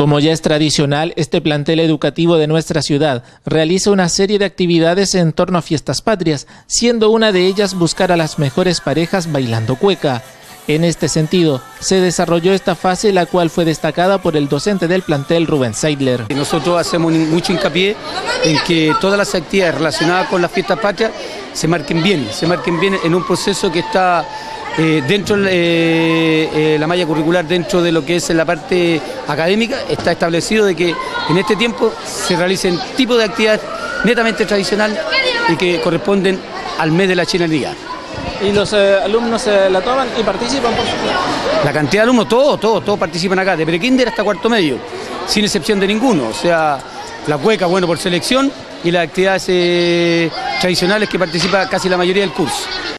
Como ya es tradicional, este plantel educativo de nuestra ciudad realiza una serie de actividades en torno a fiestas patrias, siendo una de ellas buscar a las mejores parejas bailando cueca. En este sentido, se desarrolló esta fase, la cual fue destacada por el docente del plantel, Rubén Seidler. Nosotros hacemos mucho hincapié en que todas las actividades relacionadas con las fiestas patrias se marquen bien en un proceso que está dentro de la malla curricular, dentro de lo que es la parte académica. Está establecido de que en este tiempo se realicen tipos de actividades netamente tradicionales y que corresponden al mes de la chilenidad. ¿Y los alumnos la toman y participan, por supuesto? La cantidad de alumnos, todos participan acá, de prekinder hasta cuarto medio, sin excepción de ninguno. O sea, la cueca, bueno, por selección, y las actividades tradicionales que participa casi la mayoría del curso.